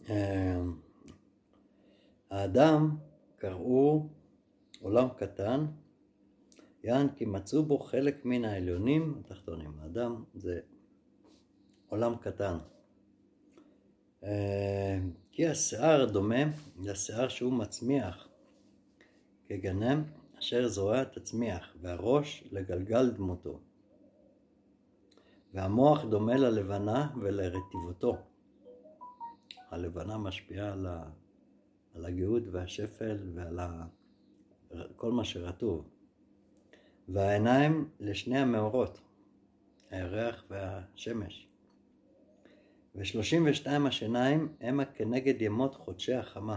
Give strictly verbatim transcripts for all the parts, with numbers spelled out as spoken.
האדם קראו עולם קטן, יען כי מצאו בו חלק מן העליונים התחתונים. האדם זה עולם קטן. כי השיער דומה לשיער שהוא מצמיח כגנם אשר זורע תצמיח, והראש לגלגל דמותו. והמוח דומה ללבנה ולרטיבותו. הלבנה משפיעה על, ה... על הגאות והשפל ועל ה... כל מה שרטוב. והעיניים לשני המאורות, הירח והשמש. ושלושים ושתיים השיניים המה כנגד ימות חודשי החמה.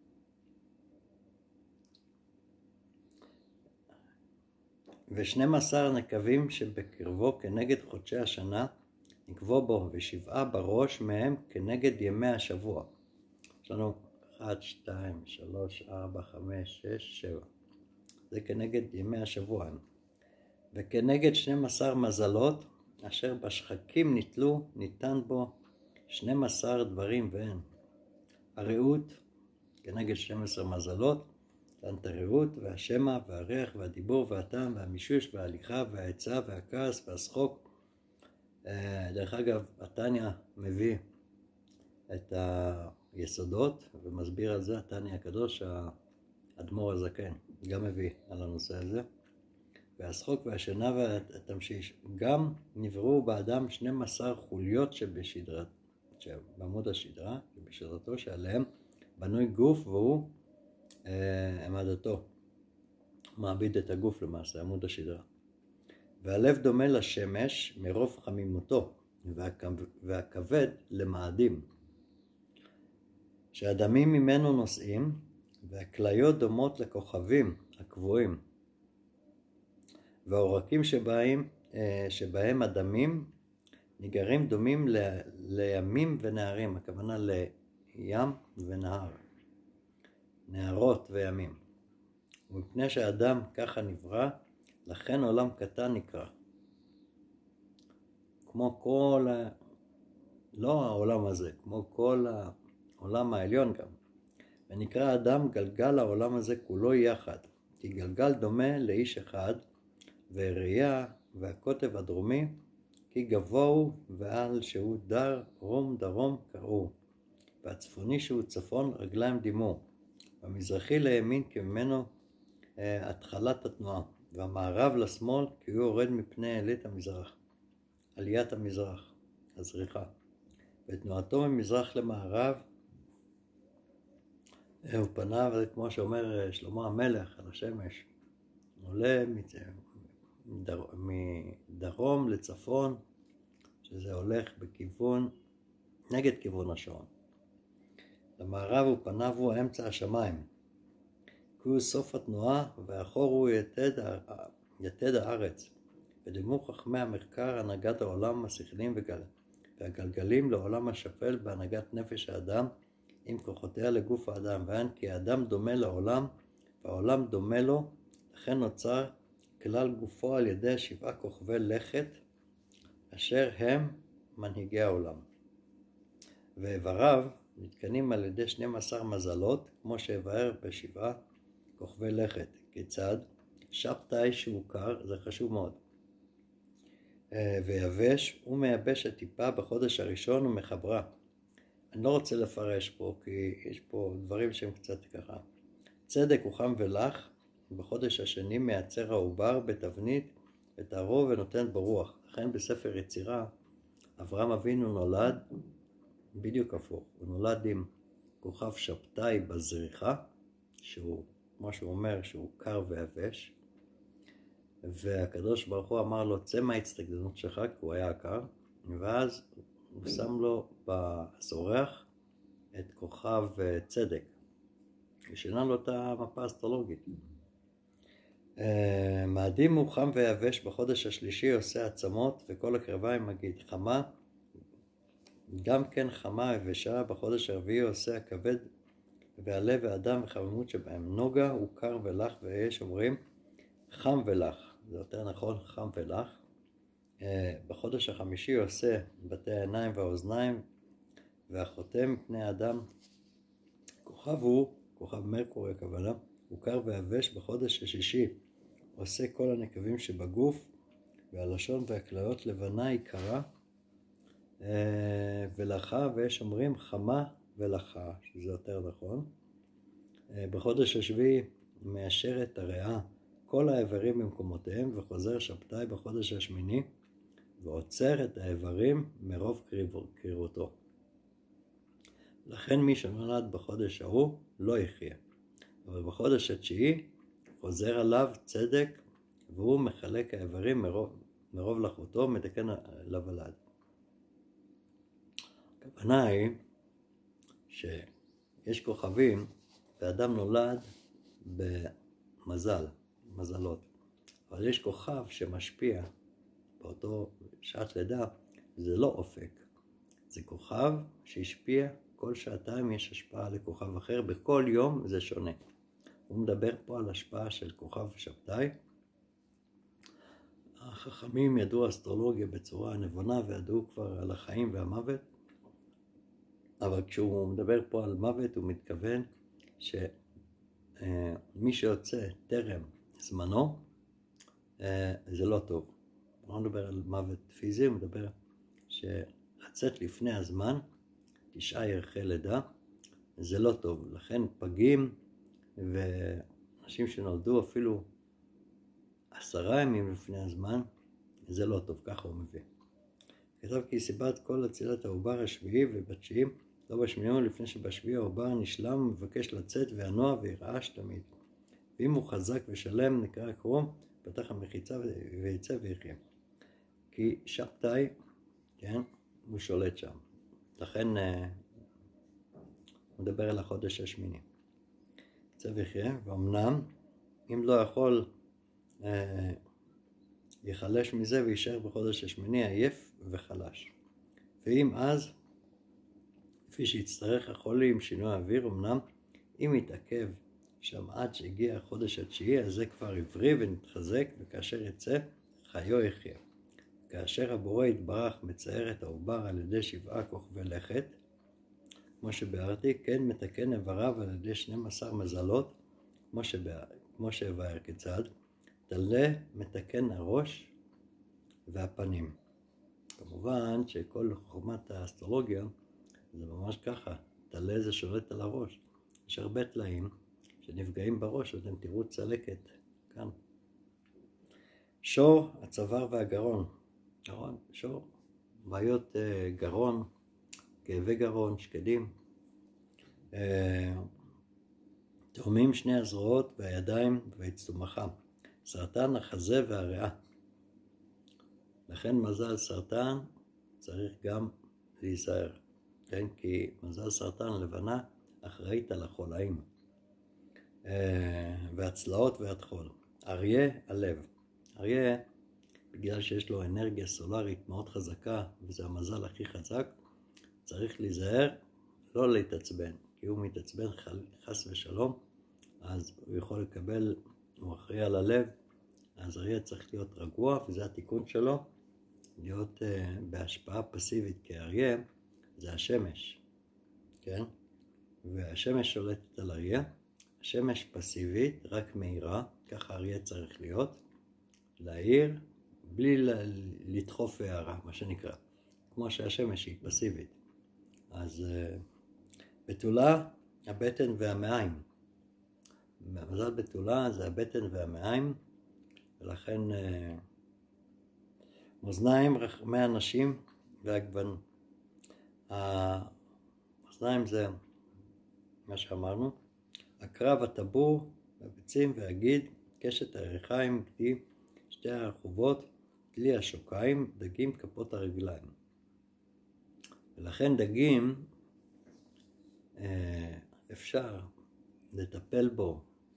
ושנים עשר נקבים שבקרבו כנגד חודשי השנה נקבו בו, ושבעה בראש מהם כנגד ימי השבוע. יש לנו אחת, שתיים, שלוש, ארבע, חמש, שש, שבע. זה כנגד ימי השבוע. וכנגד שנים עשר מזלות אשר בשחקים נתלו ניתן בו שנים עשר דברים ואין. הרעות כנגד שנים עשר מזלות, טענת הרעות והשמע והריח והדיבור והטעם והמישוש וההליכה והעצה והכעס והשחוק. דרך אגב, התניא מביא את היסודות ומסביר על זה, התניא הקדוש, האדמו"ר הזקן, גם מביא על הנושא הזה. והשחוק והשינה והתמשיש, גם נבראו באדם שנים עשר חוליות שבשדרת, בעמוד השדרה, שבשדרתו שעליהם בנוי גוף והוא עמדתו, מעביד את הגוף למעשה, עמוד השדרה. והלב דומה לשמש מרוב חמימותו, והכבד למאדים, שהדמים ממנו נוסעים, והכליות דומות לכוכבים הקבועים, והעורקים שבהם, שבהם הדמים ניגרים דומים ל, לימים ונהרים, הכוונה לים ונהר, נהרות וימים. ומפני שהאדם ככה נברא, לכן עולם קטן נקרא. כמו כל, לא העולם הזה, כמו כל העולם העליון גם. ונקרא אדם גלגל העולם הזה כולו יחד, כי גלגל דומה לאיש אחד, וראייה והקוטב הדרומי, כי גבוהו ועל שהוא דר רום דרום קראו, והצפוני שהוא צפון רגליים דימו, והמזרחי לימין כי ממנו אה, התחלת התנועה, והמערב לשמאל כי הוא יורד מפני עלית המזרח, עליית המזרח, הזריחה, ותנועתו ממזרח למערב, אה, הוא פניו, כמו שאומר שלמה המלך על השמש, עולה מדר, מדרום לצפון, שזה הולך בכיוון, נגד כיוון השעון. למערב הוא פניו הוא אמצע השמיים, כי הוא סוף התנועה, ואחור הוא יתד, יתד הארץ. ודימו חכמי המחקר הנהגת העולם השכלים וגל, והגלגלים לעולם השפל בהנהגת נפש האדם, עם כוחותיה לגוף האדם, ואין כי האדם דומה לעולם, והעולם דומה לו, לכן נוצר כלל גופו על ידי שבעה כוכבי לכת, אשר הם מנהיגי העולם. ואיבריו מתקנים על ידי שנים עשר מזלות, כמו שהבאר בשבעה כוכבי לכת. כיצד? שבתאי שהוא קר, זה חשוב מאוד. ויבש, הוא מייבש הטיפה בחודש הראשון ומחברה. אני לא רוצה לפרש פה, כי יש פה דברים שהם קצת ככה. צדק הוא חם ולח, בחודש השני מייצר העובר בתבנית ותערו ונותן ברוח. לכן בספר יצירה, אברהם אבינו נולד בדיוק הפוך. הוא נולד עם כוכב שבתאי בזריחה, שהוא, מה שהוא אומר, שהוא קר ויבש. והקדוש ברוך הוא אמר לו, צא מההצטגדנות שלך, כי הוא היה קר. ואז הוא שם לו בזורח את כוכב צדק. ושינה לו את המפה האסטרולוגית. מאדים הוא חם ויבש, בחודש השלישי עושה עצמות וכל הקרביים מגיד חמה, גם כן חמה יבשה, בחודש הרביעי עושה הכבד והלב והדם וחממות שבהם. נוגה הוא קר ולח, ויש אומרים חם ולח, זה יותר נכון חם ולח. בחודש החמישי עושה בתי העיניים והאוזניים והחוטא מפני האדם. כוכב הוא, כוכב מרקורי הכוונה, הוא קר ויבש בחודש השישי, עושה כל הנקבים שבגוף, והלשון והכליות לבנה היא קרה ולחה, ויש אומרים חמה ולחה, שזה יותר נכון. בחודש השביעי מאשר את הריאה כל האיברים במקומותיהם, וחוזר שבתאי בחודש השמיני ועוצר את האיברים מרוב קרירותו. לכן מי שנולד בחודש ההוא לא יחיה, אבל בחודש התשיעי חוזר עליו צדק, והוא מחלק האיברים מרוב, מרוב לחותו, מתקן לוולד. הכוונה היא שיש כוכבים, ואדם נולד במזל, מזלות, אבל יש כוכב שמשפיע באותו שעת לידה, זה לא אופק, זה כוכב שהשפיע כל שעתיים, יש השפעה לכוכב אחר, בכל יום זה שונה. הוא מדבר פה על השפעה של כוכב שבתאי. החכמים ידעו אסטרולוגיה בצורה נבונה וידעו כבר על החיים והמוות, אבל כשהוא מדבר פה על מוות הוא מתכוון שמי שיוצא טרם זמנו זה לא טוב. הוא לא מדבר על מוות פיזי, הוא מדבר שלצאת לפני הזמן, תשעה ירחי לידה, זה לא טוב. לכן פגים ואנשים שנולדו אפילו עשרה ימים לפני הזמן, זה לא טוב, ככה הוא מביא. כתב כי סיבת כל אצילת העובר השביעי ובתשיעי, לא בשמיני, לפני שבשביעי העובר נשלם ומבקש לצאת והנוע וירעש תמיד. ואם הוא חזק ושלם נקרא קרום, פתח המחיצה ויצא ויחיה. כי שבתאי, כן, הוא שולט שם. לכן הוא מדבר על החודש השמיני. יצא ויחיה, ואומנם אם לא יכול אה, יחלש מזה וישאר בחודש השמיני עייף וחלש. ואם אז, לפי שיצטרך החולי עם שינוי האוויר, אמנם אם יתעכב שם עד שהגיע החודש התשיעי, אז זה כבר עברי ונתחזק, וכאשר יצא חיו יחיה. כאשר הבורא יתברך מצייר את העובר על ידי שבעה כוכבי לכת, כמו שביארתי, כן מתקן איבריו על ידי שנים עשר מזלות, כמו, שבא, כמו שהבאר כיצד, תלה מתקן הראש והפנים. כמובן שכל חוכמת האסטרולוגיה זה ממש ככה, תלה זה שולט על הראש. יש הרבה תלאים שנפגעים בראש, ואתם תראו צלקת כאן. שור, הצוואר והגרון. גרון, שור, בעיות uh, גרון, כאבי גרון, שקדים. Uh, תאומים שני הזרועות והידיים והצטומחה. סרטן החזה והריאה. לכן מזל סרטן צריך גם להיזהר. כן? כי מזל סרטן לבנה אחראית על החולאים. Uh, והצלעות והטחול. אריה, הלב. אריה, בגלל שיש לו אנרגיה סולרית מאוד חזקה, וזה המזל הכי חזק, צריך להיזהר, לא להתעצבן. כי הוא מתעצבן חס ושלום, אז הוא יכול לקבל, הוא אחראי על הלב, אז אריה צריך להיות רגוע, וזה התיקון שלו, להיות uh, בהשפעה פסיבית, כי אריה זה השמש, כן? והשמש שולטת על אריה, השמש פסיבית, רק מהירה, ככה אריה צריך להיות, להעיר, בלי לדחוף הערה, מה שנקרא, כמו שהשמש היא פסיבית. אז uh, בתולה, הבטן והמעיים. מזל בתולה זה הבטן והמעיים, ולכן uh, מאזניים רחמי הנשים והגוון. המאזניים זה מה שאמרנו, הקרב, הטבור, הביצים והגיד, קשת הירכיים, גדי, שתי הרחובות, כלי השוקיים, דגים, כפות הרגליים. ולכן דגים אפשר לטפל בו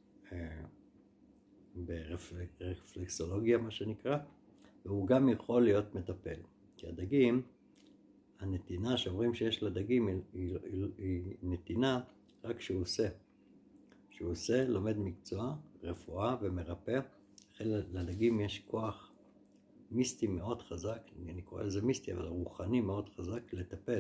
ברפלקסולוגיה, מה שנקרא, והוא גם יכול להיות מטפל. כי הדגים, הנתינה שאומרים שיש לדגים היא, היא, היא, היא נתינה רק שהוא עושה. שהוא עושה, לומד מקצוע, רפואה ומרפא. לכן לדגים יש כוח מיסטי מאוד חזק, אני קורא לזה מיסטי, אבל רוחני מאוד חזק לטפל.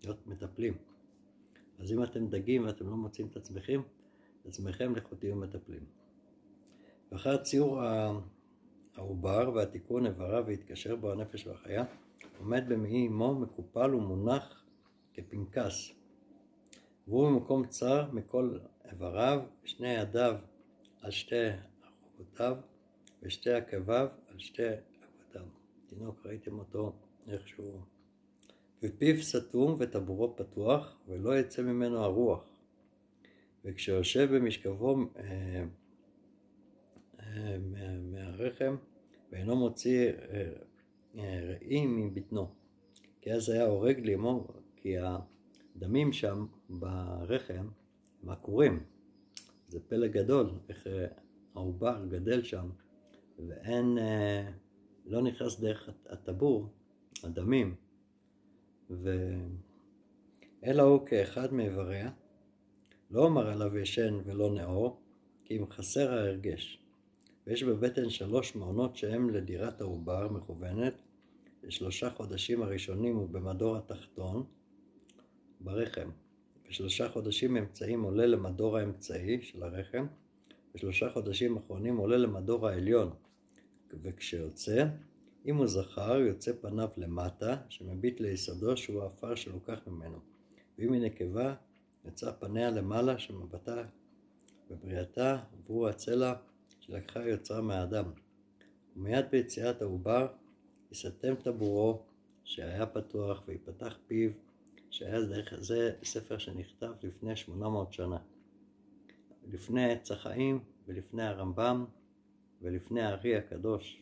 להיות מטפלים. אז אם אתם דגים ואתם לא מוצאים את עצמכם, את עצמכם לכו תהיו מטפלים. ואחר ציור העובר והתיקון איבריו והתקשר בו הנפש והחיה, עומד במעי אמו מקופל ומונח כפנקס. והוא במקום צר מכל איבריו, שני ידיו על שתי עקבותיו ושתי עקביו על שתי עקבותיו. תינוק, ראיתם אותו איכשהו. ופיו סתום וטבורו פתוח ולא יצא ממנו הרוח. וכשיושב במשכבו אה, אה, מהרחם ואינו מוציא אה, אה, ראי מבטנו. כי אז היה הורג לאמו, כי הדמים שם ברחם הם עקורים. זה פלא גדול איך העובר גדל שם ואין, אה, לא נכנס דרך הטבור, הדמים. ו... אלא הוא כאחד מאיבריה, לא אומר עליו ישן ולא נאור, כי אם חסר ההרגש. ויש בבטן שלוש מעונות שהם לדירת העובר מכוונת, בשלושה חודשים הראשונים הוא במדור התחתון, ברחם. בשלושה חודשים אמצעים עולה למדור האמצעי של הרחם, בשלושה חודשים האחרונים עולה למדור העליון. וכשיוצא, אם הוא זכר, יוצא פניו למטה, שמביט ליסודו שהוא האפר שלוקח ממנו. ואם היא נקבה, יצא פניה למעלה, שמבטה בבריאתה, והוא הצלע שלקחה יוצרה מהאדם. ומיד ביציאת העובר, יסתם טבורו, שהיה פתוח, ויפתח פיו, שהיה דרך זה ספר שנכתב לפני שמונה מאות שנה. לפני עץ החיים, ולפני הרמב"ם, ולפני הארי הקדוש.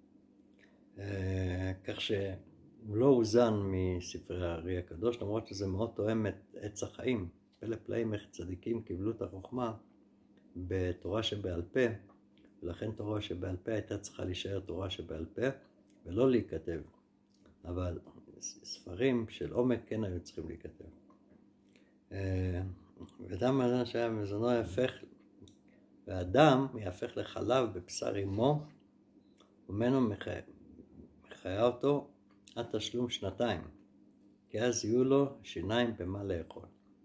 כך שהוא לא הוזן מספרי הארי הקדוש, למרות שזה מאוד תואם את עץ החיים. פלא פלאים איך צדיקים קיבלו את החוכמה בתורה שבעל פה, ולכן תורה שבעל פה הייתה צריכה להישאר תורה שבעל פה, ולא להיכתב. אבל ספרים של עומק כן היו צריכים להיכתב. ואדם האדם שהיה מזונו יהפך, והאדם יהפך לחלב בבשר אמו, ומנו מחיה אותו עד תשלום שנתיים, כי אז יהיו לו שיניים במה לאכול.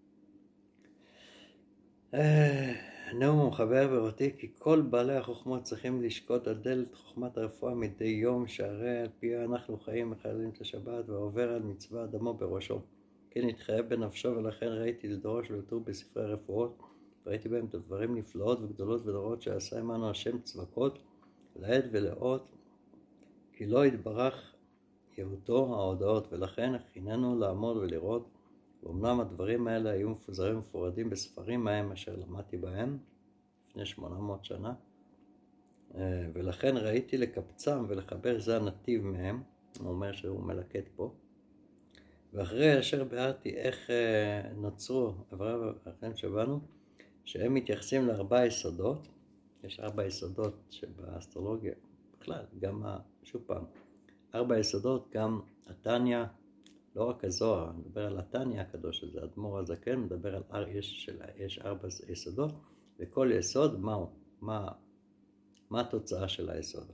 נאום ומחבר בראותי, כי כל בעלי החוכמות צריכים לשקוט על דלת חוכמת הרפואה מדי יום, שהרי על פיה אנחנו חיים מחללים את השבת, ועובר על מצווה דמו בראשו. כן התחייב בנפשו, ולכן ראיתי לדרוש ולתור בספרי הרפואות, וראיתי בהם את הדברים נפלאות וגדולות ודורות שעשה עמנו השם צבקות, לעד ולאות, כי לא יתברך יהותו ההודעות, ולכן הכיננו לעמוד ולראות. ואומנם הדברים האלה היו מפוזרים ומפורדים בספרים מהם אשר למדתי בהם לפני שמונה מאות שנה, ולכן ראיתי לקבצם ולחבר זה הנתיב מהם. הוא אומר שהוא מלקט פה. ואחרי אשר ביארתי איך נוצרו אבריו והחיים שבנו, שהם מתייחסים לארבעה יסודות. יש ארבע יסודות שבאסטרולוגיה בכלל, גם שוב פעם, ארבע יסודות, גם התניא, לא רק הזוהר, מדבר על התניא הקדוש הזה, האדמו"ר הזקן מדבר על יש, של, יש ארבע יסודות, וכל יסוד מהו, מה, מה התוצאה של היסוד.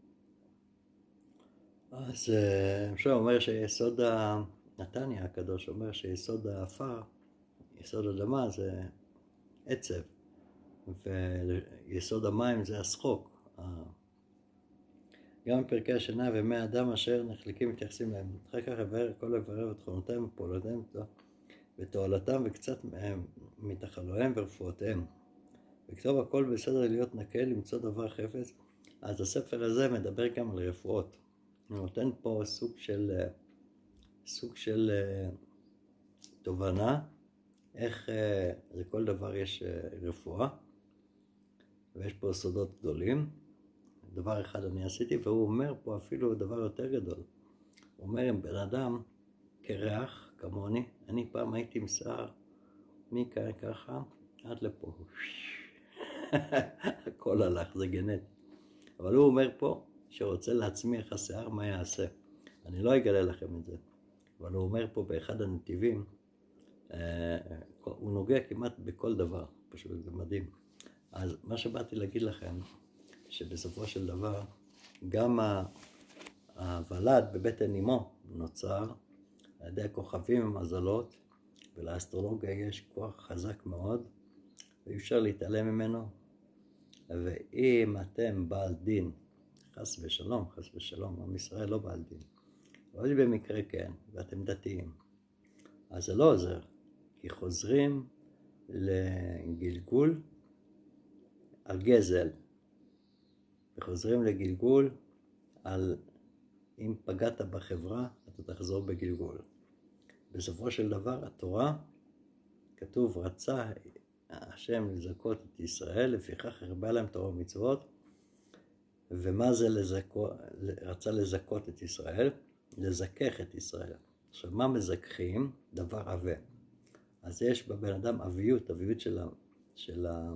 אז עכשיו אומר שיסוד התניא הקדוש אומר שיסוד האפר, יסוד אדמה זה עצב, ויסוד המים זה השחוק. גם פרקי השינה ומי אדם אשר נחלקים מתייחסים להם. אחר כך עבר כל איבריהם ותכונותיהם ופעולותיהם ותועלתם וקצת מתחלוהם ורפואותיהם. וכתוב הכל בסדר להיות נקה, למצוא דבר חפץ. אז הספר הזה מדבר גם על רפואות. הוא נותן פה סוג של, סוג של תובנה, איך לכל דבר יש רפואה, ויש פה סודות גדולים. דבר אחד אני עשיתי, והוא אומר פה אפילו דבר יותר גדול. הוא אומר, אם בן אדם קרח כמוני, אני פעם הייתי עם שיער מכאן ככה עד לפה. הכל הלך, זה גנט. אבל הוא אומר פה שרוצה להצמיח השיער, מה יעשה? אני לא אגלה לכם את זה. אבל הוא אומר פה באחד הנתיבים, הוא נוגע כמעט בכל דבר, פשוט זה מדהים. אז מה שבאתי להגיד לכם, שבסופו של דבר גם הוולד בבטן אמו נוצר על ידי הכוכבים ומזלות, ולאסטרולוגיה יש כוח חזק מאוד, ואי אפשר להתעלם ממנו. ואם אתם בעל דין, חס ושלום, חס ושלום, עם ישראל לא בעל דין, אבל במקרה כן, ואתם דתיים, אז זה לא עוזר, כי חוזרים לגלגול על גזל, וחוזרים לגלגול על אם פגעת בחברה, אתה תחזור בגלגול. בסופו של דבר, התורה, כתוב, רצה השם לזכות את ישראל, לפיכך הרבה להם תורה ומצוות. ומה זה לזכות? רצה לזכות את ישראל? לזכך את ישראל. עכשיו, מה מזככים? דבר עבה. אז יש בבן אדם אביות, אביות של ה... של ה...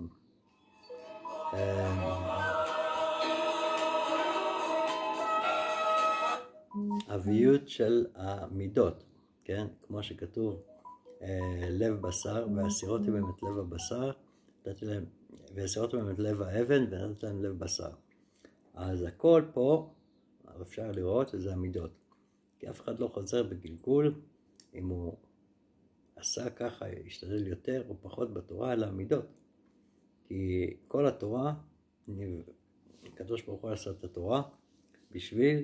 אביות של המידות, כן? כמו שכתוב, לב בשר, והסירותם הם את לב הבשר, והסירותם הם את לב האבן, ונתת להם לב בשר. אז הכל פה, אפשר לראות שזה המידות. כי אף אחד לא חוזר בגלגול, אם הוא עשה ככה, ישתדל יותר או פחות בתורה, אלא המידות. כי כל התורה, הקדוש ברוך הוא עשה את התורה, בשביל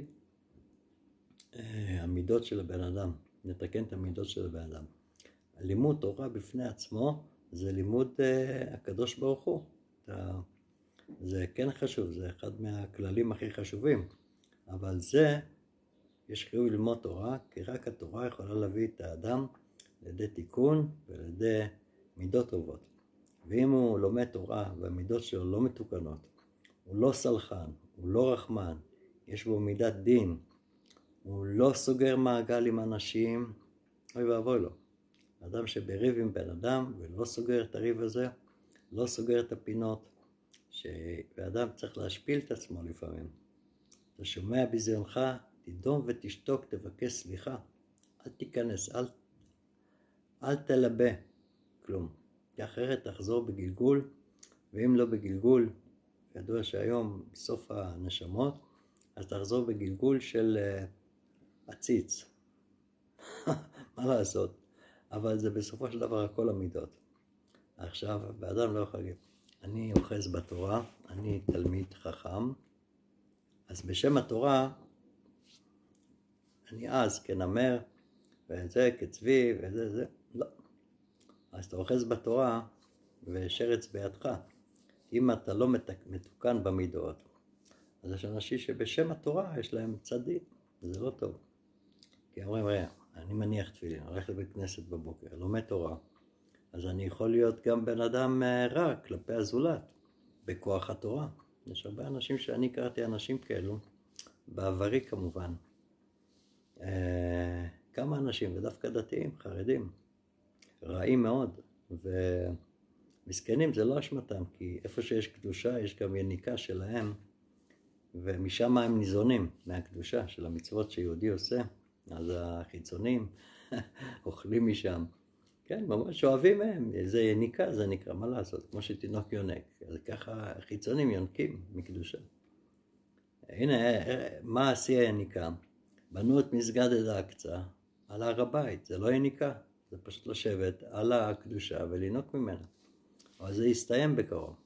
המידות של הבן אדם, נתקן את המידות של הבן אדם. לימוד תורה בפני עצמו, זה לימוד uh, הקדוש ברוך הוא. אתה, זה כן חשוב, זה אחד מהכללים הכי חשובים. אבל זה, יש חיוב ללמוד תורה, כי רק התורה יכולה להביא את האדם לידי תיקון ולידי מידות טובות. ואם הוא לומד תורה והמידות שלו לא מתוקנות, הוא לא סלחן, הוא לא רחמן, יש בו מידת דין, הוא לא סוגר מעגל עם אנשים, אוי ואבוי לו. אדם שבריב עם בן אדם ולא סוגר את הריב הזה, לא סוגר את הפינות, שאדם צריך להשפיל את עצמו לפעמים. אתה שומע בזיונך, תדום ותשתוק, תבקש סליחה. אל תיכנס, אל, אל תלבה כלום. כי אחרת תחזור בגלגול, ואם לא בגלגול, ידוע שהיום בסוף הנשמות, אז תחזור בגלגול של uh, עציץ. מה לעשות? אבל זה בסופו של דבר הכל המידות. עכשיו, באדם לא יכול להגיד, אני אוחז בתורה, אני תלמיד חכם, אז בשם התורה, אני אז כנמר, וזה כצבי, וזה זה, לא. אז אתה אוחז בתורה, ושרץ בידך. אם אתה לא מתוקן במידות, אז יש אנשים שבשם התורה יש להם צדיק, זה לא טוב. כי אומרים, ראה, אני מניח תפילין, הולך לבית כנסת בבוקר, לומד תורה, אז אני יכול להיות גם בן אדם רע כלפי הזולת, בכוח התורה. יש הרבה אנשים שאני קראתי אנשים כאלו, בעברי כמובן. כמה אנשים, ודווקא דתיים, חרדים, רעים מאוד, ומסכנים זה לא אשמתם, כי איפה שיש קדושה יש גם יניקה שלהם, ומשם הם ניזונים מהקדושה של המצוות שיהודי עושה, אז החיצונים אוכלים משם. כן, ממש אוהבים מהם, זה יניקה, זה נקרא, מה לעשות? כמו שתינוק יונק, אז ככה החיצונים יונקים מקדושה. הנה, מה עשי היניקה? בנו את מסגד אל-אקצא על הר הבית, זה לא יניקה, זה פשוט לשבת על הקדושה ולינוק ממנה. אבל זה יסתיים בקרוב.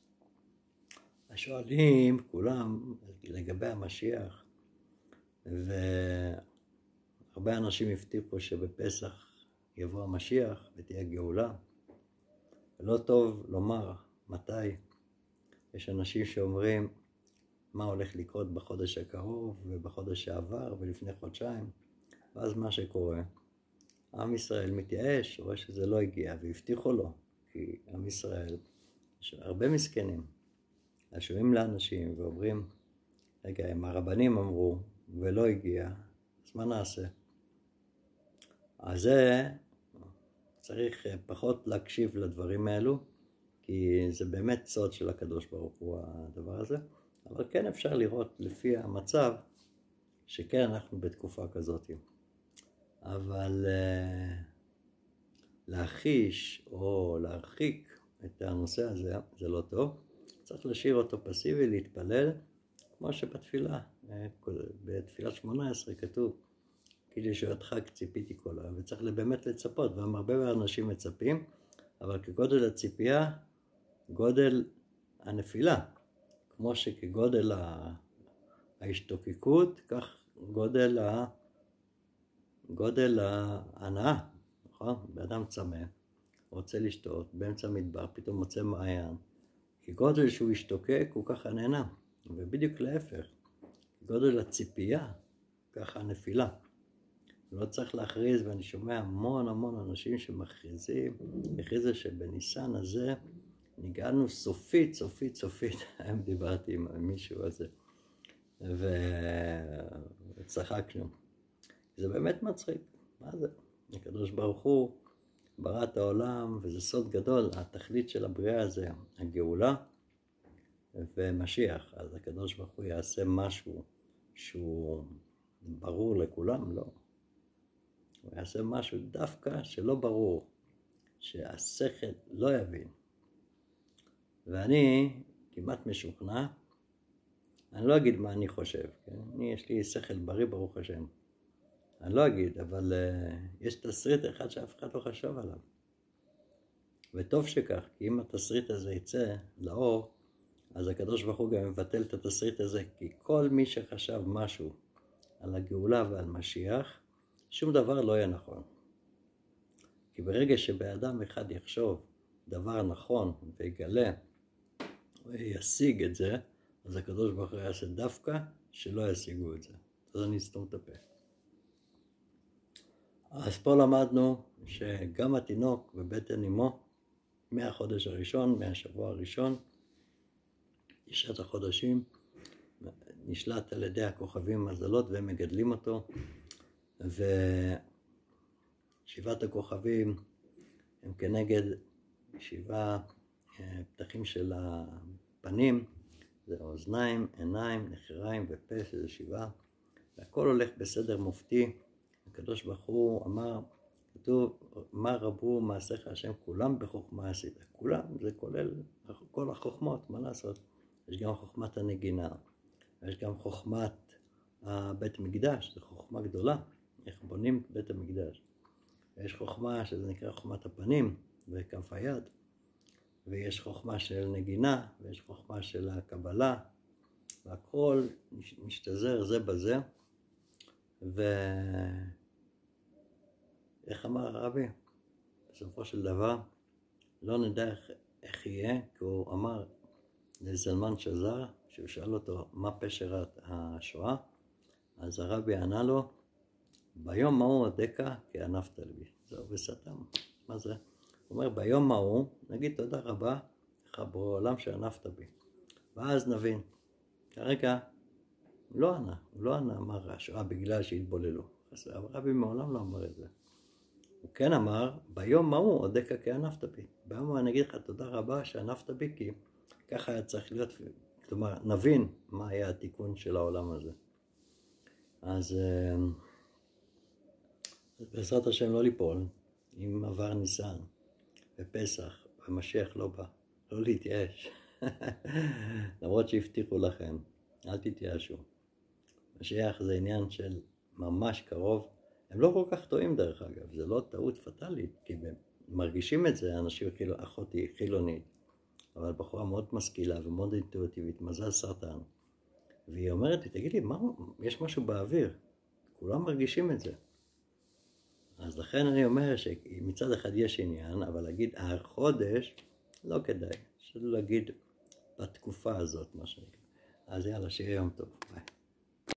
השואלים כולם לגבי המשיח, והרבה אנשים הבטיחו שבפסח יבוא המשיח ותהיה גאולה. לא טוב לומר מתי. יש אנשים שאומרים מה הולך לקרות בחודש הקרוב ובחודש שעבר ולפני חודשיים, ואז מה שקורה, עם ישראל מתייאש, רואה שזה לא הגיע, והבטיחו לו, כי עם ישראל, יש הרבה מסכנים, שומעים לאנשים ואומרים, רגע, אם הרבנים אמרו ולא הגיע, אז מה נעשה? אז זה צריך פחות להקשיב לדברים האלו, כי זה באמת סוד של הקדוש ברוך הוא הדבר הזה, אבל כן אפשר לראות לפי המצב שכן אנחנו בתקופה כזאת. אבל להחיש או להרחיק את הנושא הזה, זה לא טוב. צריך להשאיר אותו פסיבי, להתפלל, כמו שבתפילה, בתפילת שמונה עשרה כתוב, כי לישועתך ציפיתי כל היום, וצריך באמת לצפות, והרבה אנשים מצפים, אבל כגודל הציפייה, גודל הנפילה, כמו שכגודל ההשתוקקות, כך גודל, ה... גודל ההנאה, נכון? באדם צמא, רוצה לשתות, באמצע המדבר, פתאום מוצא מעיין, כגודל שהוא השתוקק, הוא ככה נהנה, ובדיוק להפך, גודל הציפייה, ככה הנפילה. לא צריך להכריז, ואני שומע המון המון אנשים שמכריזים, הכריזו שבניסן הזה נגענו סופית, סופית, סופית. היום דיברתי עם מישהו הזה, וצחקנו. זה באמת מצחיק, מה זה? הקדוש ברוך הוא ברא את העולם, וזה סוד גדול, התכלית של הבריאה זה הגאולה ומשיח. אז הקדוש ברוך הוא יעשה משהו שהוא ברור לכולם, לא. הוא יעשה משהו דווקא שלא ברור, שהשכל לא יבין. ואני כמעט משוכנע, אני לא אגיד מה אני חושב, כן? אני, יש לי שכל בריא ברוך השם. אני לא אגיד, אבל uh, יש תסריט אחד שאף אחד לא חשב עליו. וטוב שכך, כי אם התסריט הזה יצא לאור, אז הקדוש ברוך הוא גם מבטל את התסריט הזה, כי כל מי שחשב משהו על הגאולה ועל משיח, שום דבר לא יהיה נכון. כי ברגע שבאדם אחד יחשוב דבר נכון ויגלה וישיג את זה, אז הקדוש ברוך הוא יעשה דווקא שלא ישיגו את זה. אז אני אסתום את הפה. אז פה למדנו שגם התינוק בבטן אמו, מהחודש הראשון, מהשבוע הראשון, תשעת החודשים, נשלט על ידי הכוכבים מזלות והם מגדלים אותו. ושבעת הכוכבים הם כנגד שבעה פתחים של הפנים, זה אוזניים, עיניים, נחיריים ופה, שזה שבעה, והכל הולך בסדר מופתי. הקדוש ברוך הוא אמר, כתוב, מה רבו מעשיך השם, כולם בחוכמה עשית. כולם, זה כולל כל החוכמות, מה לעשות? יש גם חוכמת הנגינה, יש גם חוכמת בית המקדש, זו חוכמה גדולה, איך בונים בית המקדש. ויש חוכמה שזה נקרא חוכמת הפנים וכף היד, ויש חוכמה של נגינה, ויש חוכמה של הקבלה, והכל משתזר זה בזה. ואיך אמר הרבי? בסופו של דבר, לא נדע איך, איך יהיה, כי הוא אמר לזלמן שזר, שהוא שאל אותו מה פשר השואה, אז הרבי ענה לו, ביום ההוא אדקה כי ענפת לי. זהו, וסתם. מה זה? הוא אומר, ביום ההוא, נגיד תודה רבה לך בעולם שענפת בי. ואז נבין. כרגע, הוא לא ענה. הוא לא ענה, אמר השואה בגלל שהתבוללו. הרבי מעולם לא אמר את זה. הוא כן אמר, ביום ההוא אדקה כי ענפת בי. ביום ההוא אני אגיד לך תודה רבה שענפת בי, כי ככה היה צריך להיות, כלומר, נבין מה היה התיקון של העולם הזה. אז בעזרת השם לא ליפול, אם עבר ניסן ופסח ומשיח לא בא, לא להתייאש. למרות שהבטיחו לכם, אל תתייאשו. משיח זה עניין של ממש קרוב. הם לא כל כך טועים דרך אגב, זה לא טעות פטלית, כי מרגישים את זה אנשים כאילו, אחותי חילונית, אבל בחורה מאוד משכילה ומאוד אינטואיטיבית, מזל סרטן. והיא אומרת לי, תגיד לי, מה, יש משהו באוויר? כולם מרגישים את זה. אז לכן אני אומר שמצד אחד יש עניין, אבל להגיד החודש לא כדאי. שלא להגיד בתקופה הזאת, מה שנקרא. אז יאללה, שיהיה יום טוב. ביי.